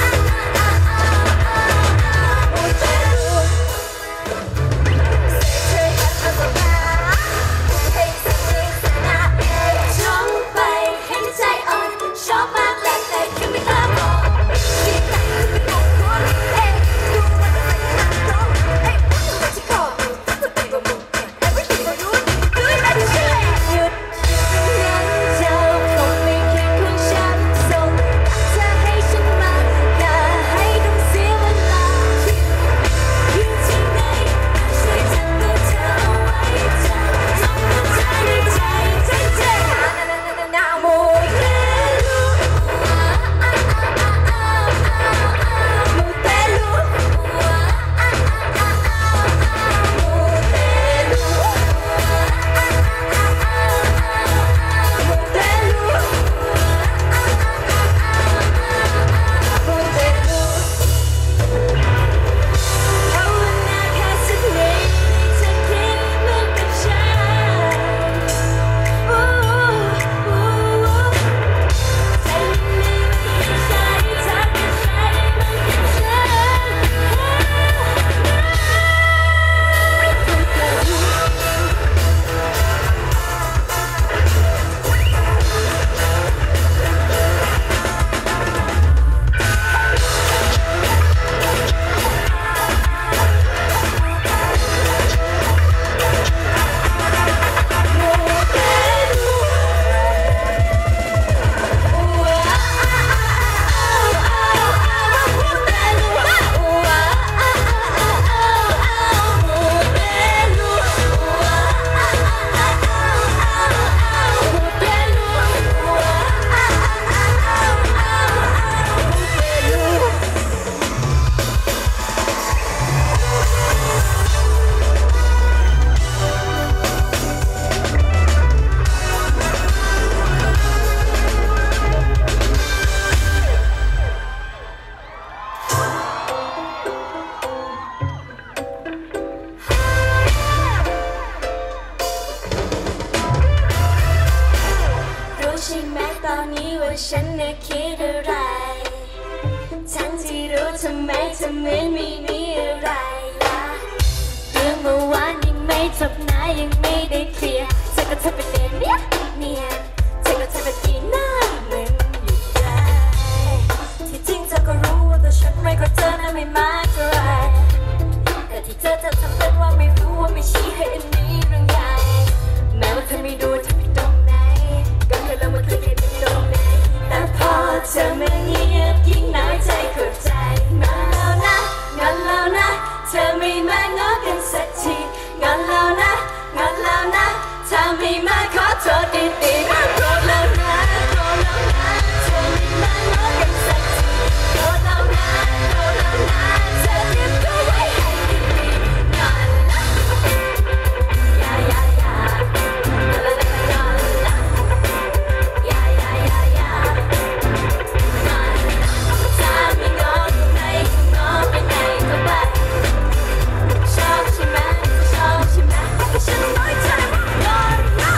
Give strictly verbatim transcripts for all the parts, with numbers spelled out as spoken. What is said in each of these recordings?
ว่าฉันน่ะคิดอะไรทั้งที่รู้ทำไมเธอเหมือนไม่มีอะไรล่ะเรื่องเมื่อวานยังไม่จบนะยังไม่ได้เคลียร์เธอก็เธอเป็นเด็กเนี้ยเนี่ยเธอก็เธอเป็นที่น่าเหมือนอยู่ได้ที่จริงเธอก็รู้ว่าตัวฉันไม่ก็เธอน่ะไม่มากเท่าไรแต่ที่เธอจะทำเป็นว่าไม่รู้ว่าไม่ชี้ให้อันนี้เรื่องใหญ่แม้ว่าเธอไม่ดูเธอผิดตรงไหนก็แค่เรามาคุยกันตรงไหนแต่พอเธอไม่เงียบยิ่งน้อยใจเข้าใจมาแล้วนะงอนแล้วนะเธอไม่มาง้อกันสักทีงอนแล้วนะงอนแล้วนะถ้าไม่มาขอโทษดีๆโกรธแล้วนะโกรธแล้วนะเธอไม่มาง้อกันสักทีโกรธแล้วนะโกรธแล้วนะเธอเตรียมตัวไว้ให้ดีๆงอนละยายายางอนละละงอนละยายายายางอนละถ้าไม่ง้อก็ไม่ง้อไปไหนก็ไปชอบใช่ไหมชอบใช่ไหมก็ฉันน้อยใจงอนละ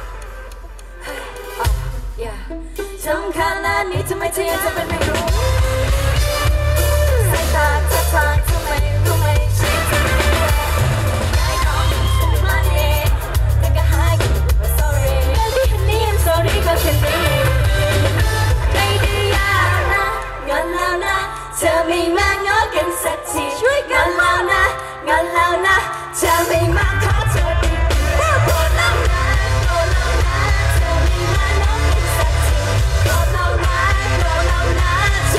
สำคัญนะนี่ทำไมเธอยังจะเป็นไม่รู้สายตาท่าทางทำไมรู้ไหมฉันจะไม่รู้ได้ของฉันมาเองแต่ก็หายกันว่า sorry baby honey I'm sorry ก็แค่นี้ไม่ได้ยากนะงอนแล้วนะเธอไม่มาง้อกันสักทีช่วยกันแล้วนะงอนแล้วนะเธอไม่มาขอโทษดีๆโกรธแล้วนะโกรธแล้วนะเธอไม่มาง้อกันสักทีโกรธแล้วนะโกรธแล้วนะเธอ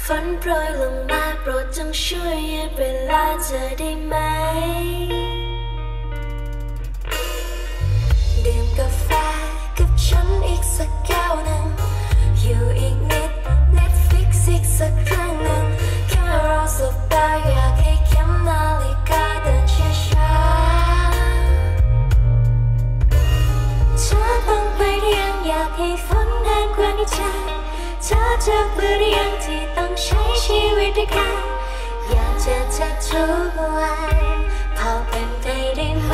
ฝนโปรยลงมาโปรดจงช่วยยืดเวลาเธอได้ไหมดื่มกาแฟกับฉันอีกสักแก้วหนึ่งอยู่อีกนิด Netflix อีกสักครั้งหนึ่งแค่รอสบตาอยากให้เข็มนาฬิกาเดินช้าๆเธอต้องไปหรือยังอยากให้ฝนแห้งกว่านี้ใจเธอจะเบื่อหรือยังที่ต้องใช้ชีวิตด้วยกันอยากจะเธอทุกวันพอเป็นไปได้ไหม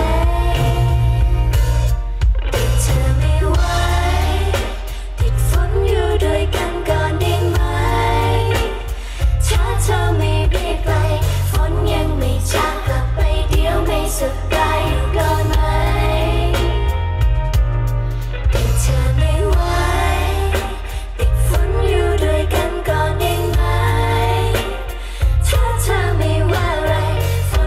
ติดเธอไม่ไหวติดฝนอยู่ด้วยกันก่อนได้ไหมถ้าเธอไม่รีบไปฝนยังไม่จากกลับไปเดี๋ยวไม่สบายก่อนไหมติดเธอไม่ไหวติดฝนอยู่ด้วยกันก่อนได้ไหมถ้าเธอไม่ว่าอะไรฝ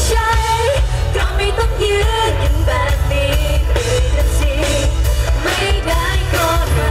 ใช่เพราะไม่ต้องยืนกันแบบนี้เลยทันทีไม่ได้ก็ไม่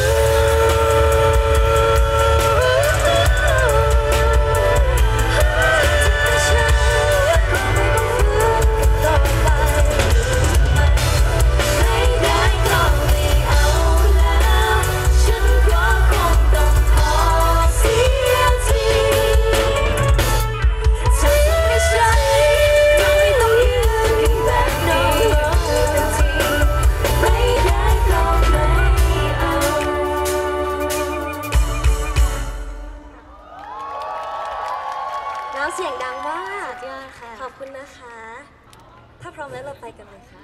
น้ำเสียงดังมากสุดยอดค่ะขอบคุณนะคะถ้าพร้อมแล้วเราไปกันเลยค่ะ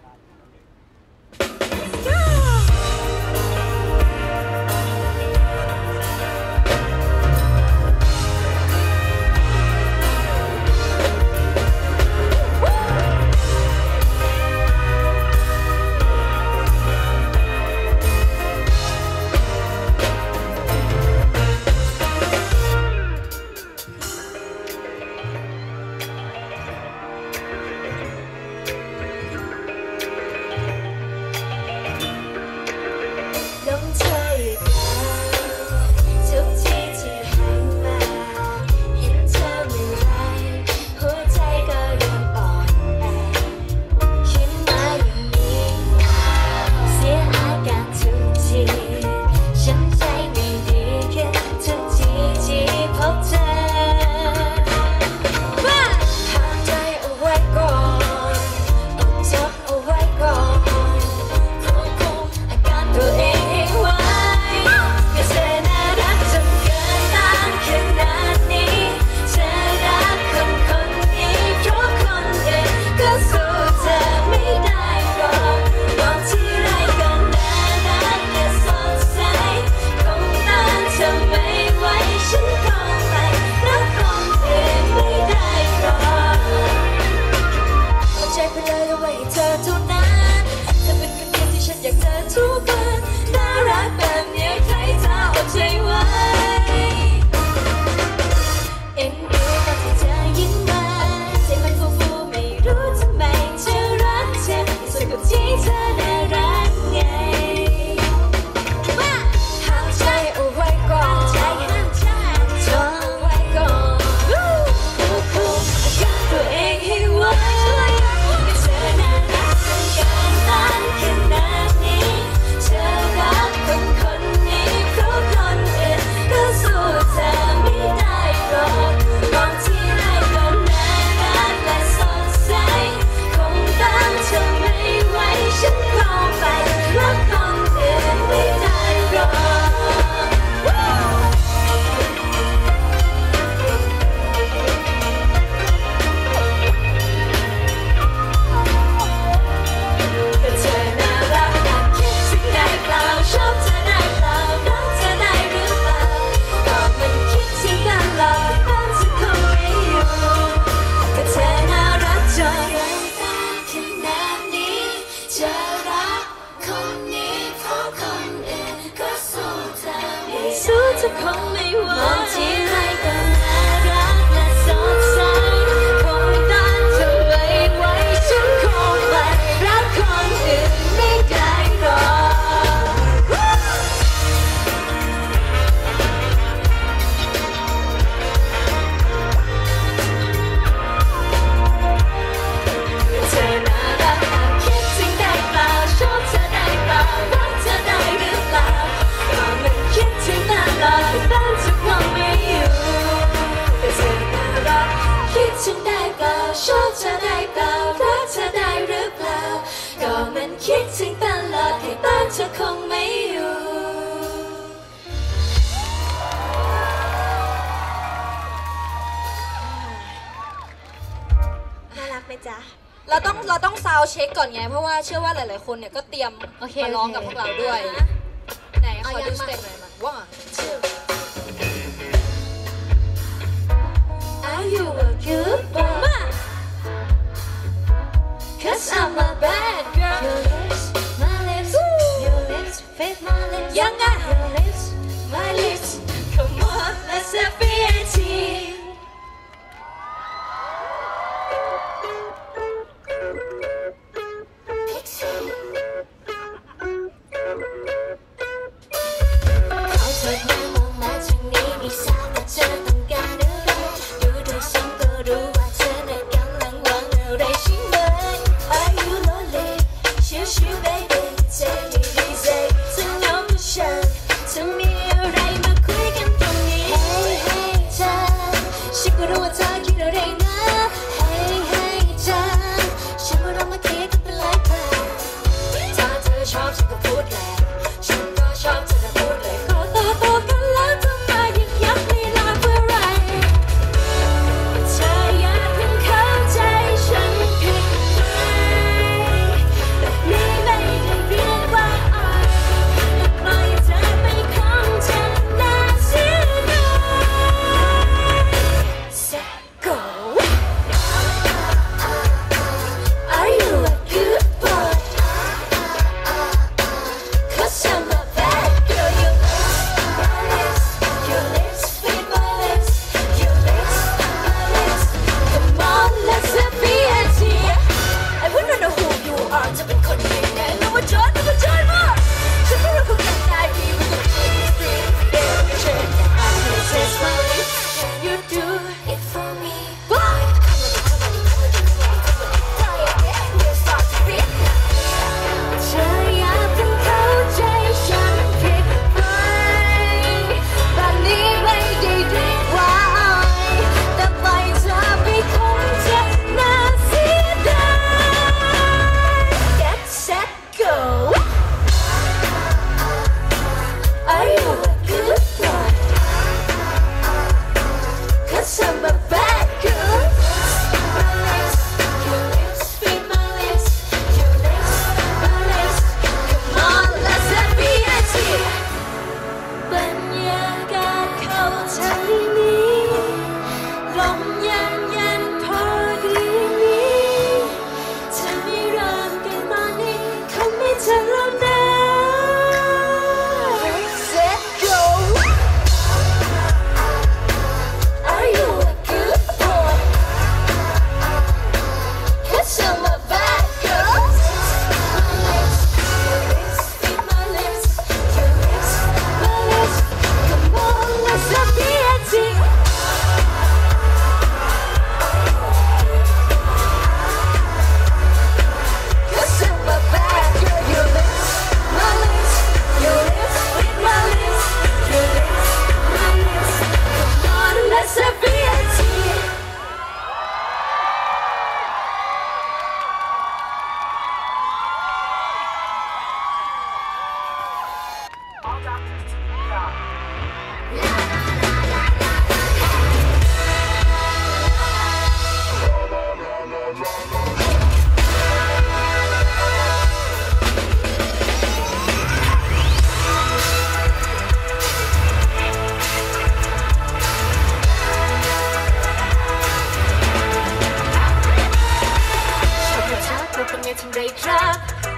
จะคงไม่ไหวมองที่ไรก็น่ารักและสดใสคงต้านเธอไม่ไหวฉันคงไปรักคนอื่นไม่ได้หรอกเธอน่ารักคิดถึงได้เปล่าชอบเธอได้เปล่ารักเธอได้หรือเปล่าก็มันคิดถึงตลอดแต่บ้านเธอคงไม่อยู่แต่เธอน่ารักคิดถึงได้เปล่าชอบเธอได้เปล่ารักเธอได้หรือเปล่าก็มันคิดถึงตลอดแต่บ้านเธอคงไม่อยู่น่ารักไหมจ๊ะเราต้องเราต้องซาวเช็คก่อนไงเพราะว่าเชื่อว่าหลายๆคนเนี่ยก็เตรียมมาร้องกับพวกเราด้วยไหนขอดูสเต็ปหน่อยมาว่าAre you a good boy? Cause I'm a bad girl. Your lips, my lips, your lips, fit my lips. Young guy, your lips, my lips. Come on, let's have a tea.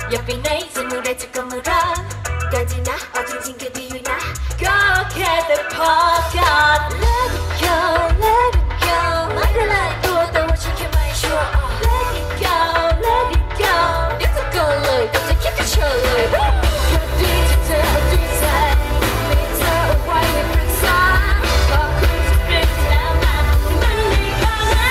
อย่าไปไหนจะเมื่อไรจะก็มารักกันจริงนะเอาจริงๆก็ดีอยู่นะก็แค่แต่พอกัน Let it go Let it go ไม่ได้ละตัวแต่ว่าฉันแค่ไม่ชัวร์ Let it go Let it go เดี๋ยวจะ go เลยแต่จะคิดจะเชื่อเลยก็ดีที่เธอเอาใจใส่ไม่เธอเอาไว้ให้ปรึกษาก็คุณจะเป็นที่แล้วมาที่มันไม่เข้านะ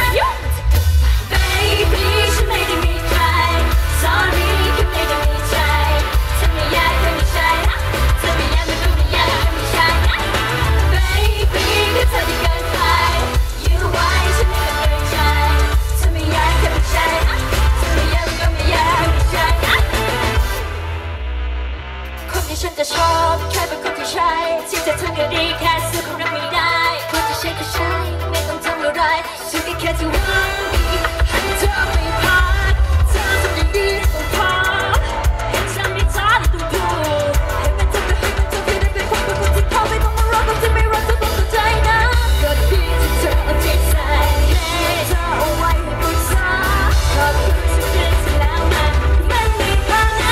Baby ฉันไม่ได้มีใคร Sorry แค่ไม่ได้มีใจเธอไม่อยากก็ไม่ใช่นะเธอไม่อยากมันก็ไม่อยากก็ไม่ใช่นะ Baby ก็เธอที่เกินไป You why ฉันไม่เคยใจเธอไม่อยากก็ไม่ใช่นะเธอไม่อยากมันก็ไม่อยากไม่ใช่นะคนที่ฉันจะชอบแค่เป็นคนที่ใช่ที่จะทำก็ดีแค่ซื้อของรักไม่ได้คนที่ใช่ก็ใช่ไม่ต้องทำอะไรฉันก็แค่จะหวังดีให้เธอไม่พลาดเธอทำอย่างดีต้องพอให้ฉันไม่ช้าเลยต้องพูดให้มันจบก็ให้มันจบที่ได้เป็นคนเป็นคนที่เขาไม่ต้องมารอต้องจะไม่รอเธอต้องเข้าใจนะก็ดีที่เธอเอาใจใส่ให้เธอเอาไว้ให้ปรึกษาขอบคุณที่เป็นที่แล้วมามันไม่พลาดนะ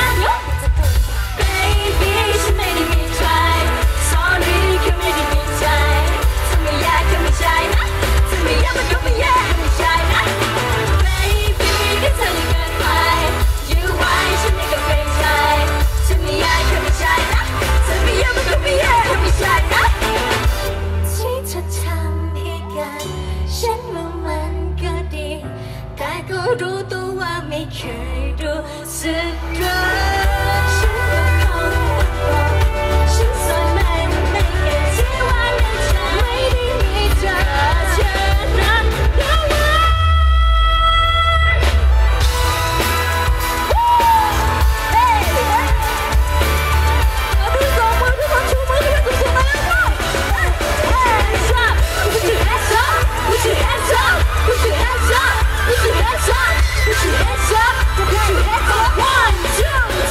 Baby ฉันไม่ได้มีใคร Sorry แค่ไม่ได้มีใจเธอไม่อยากก็ไม่ใช่นะเธอไม่อยากมันก็ไม่อยากไม่ใช่นะ Baby ก็เธอที่เกินไป You why ฉันไม่ก็เกรงใจเธอไม่อยากก็ไม่ใช่นะเธอไม่อยากมันก็ไม่อยากไม่ใช่นะที่เธอทำให้กันฉันว่ามันก็ดีแต่ก็รู้ตัวว่าไม่เคยรู้สึกรักฉันก็คงต้องบอกฉันสวยมันไม่เห็นที่ว่าในใจไม่ได้มีเธอเธอนั้นแล้วไงเฮ้ยเอามือสองมือทุกคนชูมือขึ้นสูงๆมาแล้วก็ Hands up Put your hands up Put your hands up Put your hands up Put your hands up Put your hands up Put your hands up One two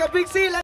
กับพิกซี่และ